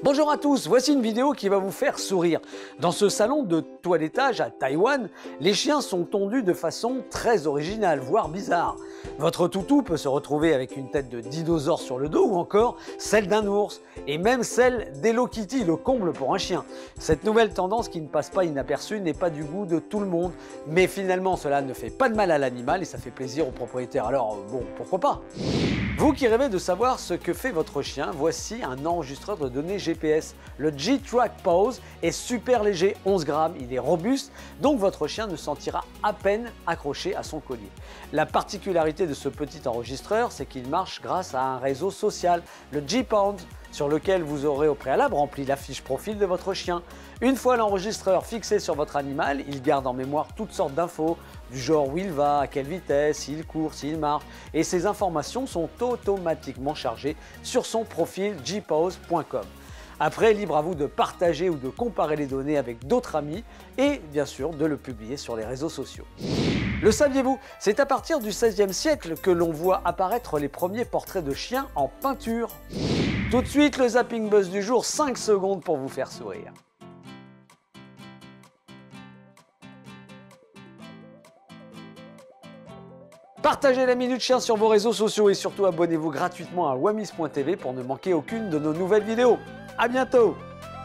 Bonjour à tous, voici une vidéo qui va vous faire sourire. Dans ce salon de toilettage à Taïwan, les chiens sont tondus de façon très originale, voire bizarre. Votre toutou peut se retrouver avec une tête de dinosaure sur le dos ou encore celle d'un ours, et même celle d'Hello Kitty, le comble pour un chien. Cette nouvelle tendance qui ne passe pas inaperçue n'est pas du goût de tout le monde, mais finalement cela ne fait pas de mal à l'animal et ça fait plaisir au propriétaire. Alors bon, pourquoi pas? Vous qui rêvez de savoir ce que fait votre chien, voici un enregistreur de données GPS. Le G-Track Pause est super léger, 11 grammes, il est robuste, donc votre chien ne sentira à peine accroché à son collier. La particularité de ce petit enregistreur, c'est qu'il marche grâce à un réseau social, le G-Pound, sur lequel vous aurez au préalable rempli la fiche profil de votre chien. Une fois l'enregistreur fixé sur votre animal, il garde en mémoire toutes sortes d'infos, du genre où il va, à quelle vitesse, s'il court, s'il marche, et ces informations sont automatiquement chargées sur son profil gpause.com. Après, libre à vous de partager ou de comparer les données avec d'autres amis et bien sûr de le publier sur les réseaux sociaux. Le saviez-vous? C'est à partir du XVIe siècle que l'on voit apparaître les premiers portraits de chiens en peinture. Tout de suite, le zapping buzz du jour, 5 secondes pour vous faire sourire. Partagez la Minute Chien sur vos réseaux sociaux et surtout abonnez-vous gratuitement à wamis.tv pour ne manquer aucune de nos nouvelles vidéos. À bientôt!